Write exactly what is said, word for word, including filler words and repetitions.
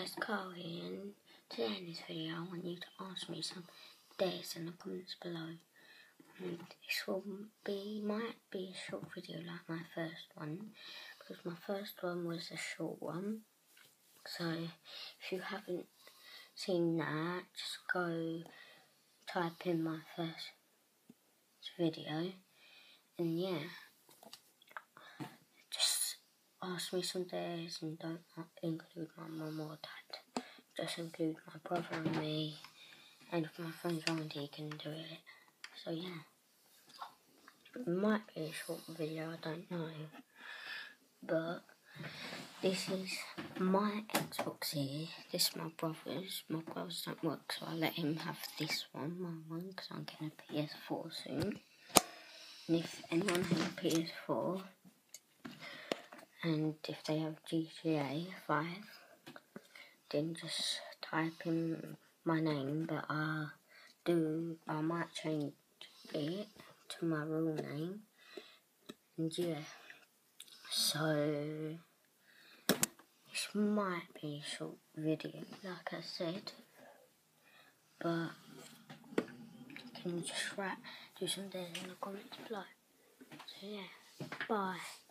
guys, Carl here, and today in this video I want you to ask me some dares in the comments below. And this will be, might be a short video like my first one, because my first one was a short one. So if you haven't seen that, just go type in my first video, and yeah, just ask me some dares and don't include my mum or dad. Just include my brother and me, and if my friend Randy can do it. So yeah, it might be a short video, I don't know, but this is my Xbox here. This is my brother's. My brother's don't work, so I let him have this one, my one, because I'm getting a P S four soon. And if anyone has a P S four, and if they have G T A five, then just type in my name, but I do, I might change it to my real name, and yeah, so this might be a short video, like I said, but can you just write, do some dares in the comments below. So yeah, bye.